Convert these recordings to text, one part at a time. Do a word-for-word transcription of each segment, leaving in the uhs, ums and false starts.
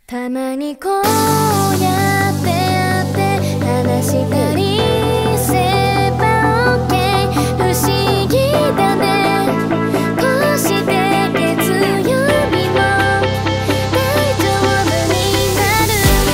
たまにこうやって会って話したりすれば OK 不思議だねこうして月曜日も大丈夫になる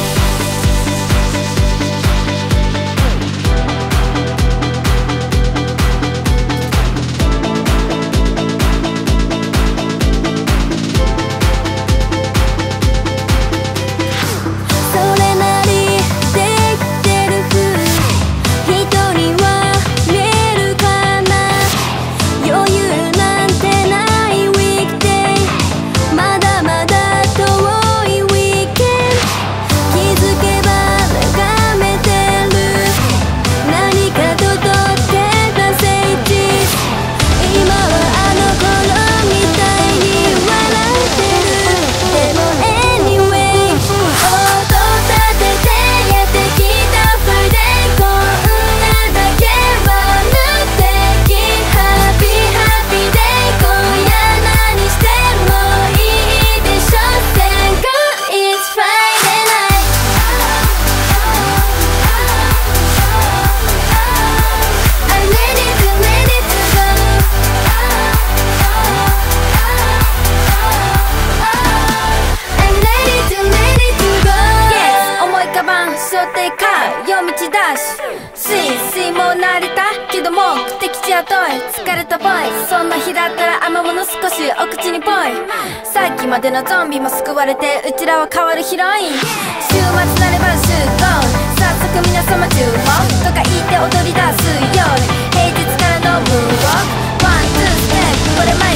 疲れたボーイそんな日だったら甘物少しお口にぽいさっきまでのゾンビも救われてうちらは変わるヒロイン週末なれば集合早速皆様注目とか言って踊り出すように平日からのムーンウォークワンツーステップこれ前